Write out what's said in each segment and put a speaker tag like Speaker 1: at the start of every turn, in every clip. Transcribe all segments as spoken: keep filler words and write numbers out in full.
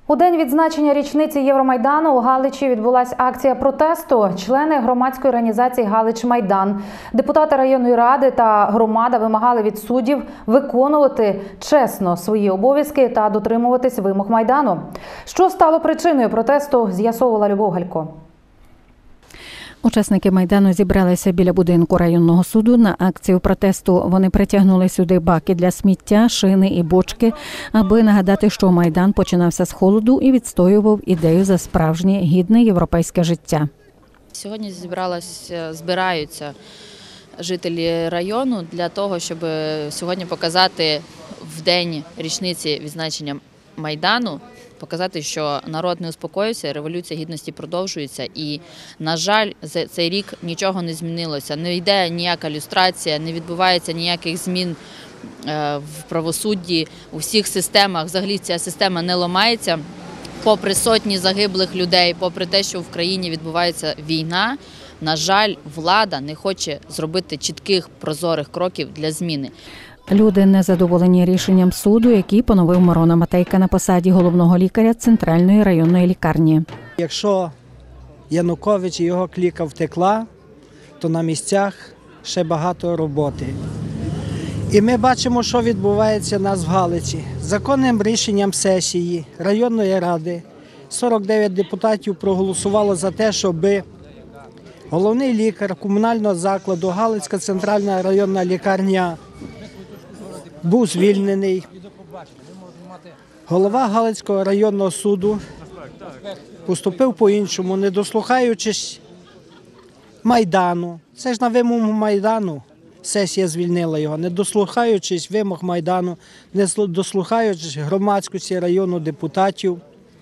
Speaker 1: У день відзначення річниці Євромайдану у Галичі відбулася акція протесту. Члени громадської організації «Галич-Майдан», депутати районної ради та громада вимагали від суддів виконувати чесно свої обов'язки та дотримуватись вимог Майдану. Що стало причиною протесту, з'ясовувала Любов Галько.
Speaker 2: Учасники Майдану зібралися біля будинку районного суду на акцію протесту. Вони притягнули сюди баки для сміття, шини і бочки, аби нагадати, що Майдан починався з холоду і відстоював ідею за справжнє гідне європейське життя.
Speaker 3: Сьогодні зібралися, збираються жителі району для того, щоб сьогодні показати в день річниці відзначення Майдану, показати, що народ не успокоївся, революція гідності продовжується і, на жаль, за цей рік нічого не змінилося. Не йде ніяка люстрація, не відбувається ніяких змін в правосудді, у всіх системах. Взагалі ця система не ламається. Попри сотні загиблих людей, попри те, що в країні відбувається війна, на жаль, влада не хоче зробити чітких, прозорих кроків для зміни.
Speaker 2: Люди незадоволені рішенням суду, який поновив Мирона Матейка на посаді головного лікаря Центральної районної лікарні.
Speaker 4: Якщо Янукович і його кліка втекла, то на місцях ще багато роботи. І ми бачимо, що відбувається у нас в Галичі. Законним рішенням сесії районної ради сорок дев'ять депутатів проголосувало за те, щоб головний лікар комунального закладу Галицька Центральна районна лікарня був звільнений. Голова Галицького районного суду поступив по-іншому, не дослухаючись Майдану. Це ж на вимогу Майдану сесія звільнила його, не дослухаючись вимог Майдану, не дослухаючись громадськості району депутатів,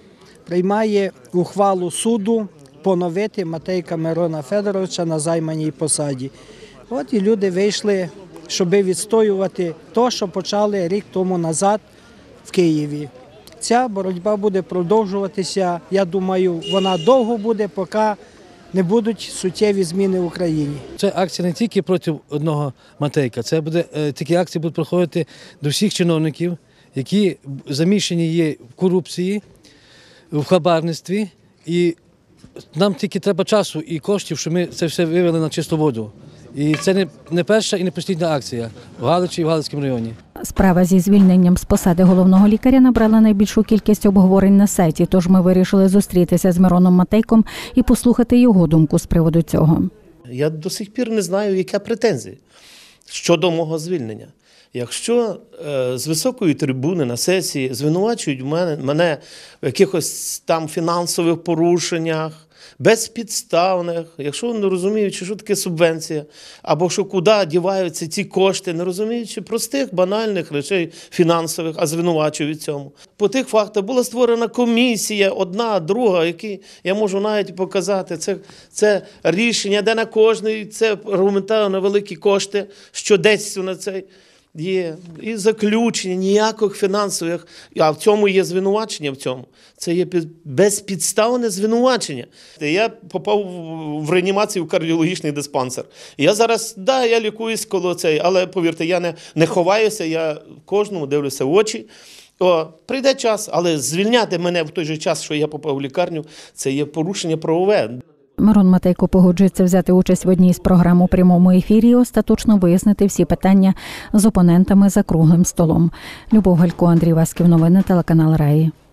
Speaker 4: приймає ухвалу суду поновити Матейка Мирона Федоровича на займаній посаді. От і люди вийшли, щоб відстоювати те, що почали рік тому назад в Києві. Ця боротьба буде продовжуватися, я думаю, вона довго буде, поки не будуть суттєві зміни в Україні.
Speaker 5: Це акція не тільки проти одного Матейка, це буде, такі акції будуть проходити до всіх чиновників, які замішані є в корупції, в хабарництві. І нам тільки треба часу і коштів, щоб ми це все вивели на чисту воду. І це не, не перша і не послідня акція в Галичі і в Галицькому районі.
Speaker 2: Справа зі звільненням з посади головного лікаря набрала найбільшу кількість обговорень на сайті, тож ми вирішили зустрітися з Мироном Матейком і послухати його думку з приводу цього.
Speaker 6: Я до сих пір не знаю, яка претензія щодо мого звільнення. Якщо е, з високої трибуни на сесії звинувачують мене, мене в якихось там фінансових порушеннях, безпідставних, якщо не розуміючи, що таке субвенція, або що куди діваються ці кошти, не розуміючи простих, банальних речей фінансових, а звинувачують в цьому. По тих фактах була створена комісія, одна, друга, які я можу навіть показати. Це, це рішення, де на кожний, це аргументовано великі кошти, що десь на цей є. І заключення, ніяких фінансових, а в цьому є звинувачення в цьому. Це є безпідставне звинувачення. Я попав в реанімацію в кардіологічний диспансер. Я зараз, да, я лікуюсь коло цей, але повірте, я не, не ховаюся, я кожному дивлюся в очі. О, прийде час, але звільняти мене в той же час, що я попав в лікарню, це є порушення правове.
Speaker 2: Мирон Матейко погоджується взяти участь в одній з програм у прямому ефірі і остаточно вияснити всі питання з опонентами за круглим столом. Любов Галько, Андрій Васьків, новини, телеканал Раї.